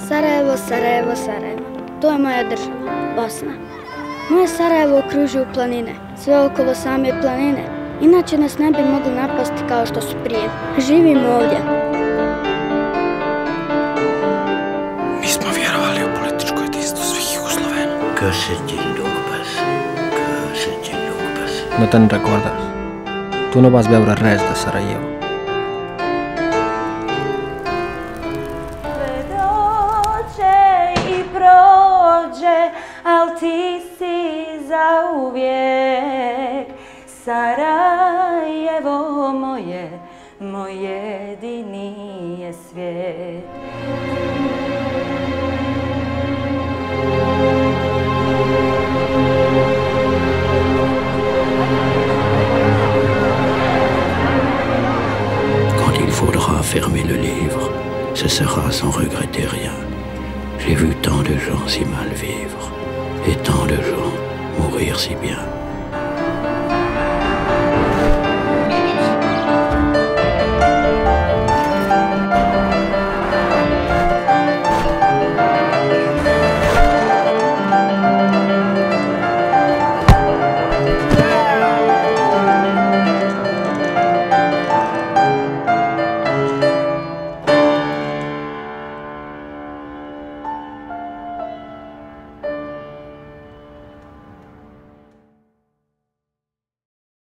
Sarajevo, Sarajevo, Sarajevo. To je moja država, Bosna. Moje Sarajevo okružuju planine, sve okolo same planine. Inače nas ne bi mogli napasti kao što su prije. Živimo ovdje. Mi smo vjerovali u političko jedinstvo svih Jugoslovena. No te'n recordes? Tu no vas veure res de Sarajevo. Al ti si zauvijek Sarajevo moje, moj jedini je svijet. Quand il faudra fermer le livre, ce sera sans regretter rien. J'ai vu tant de gens si mal vivre, et tant de gens mourir si bien.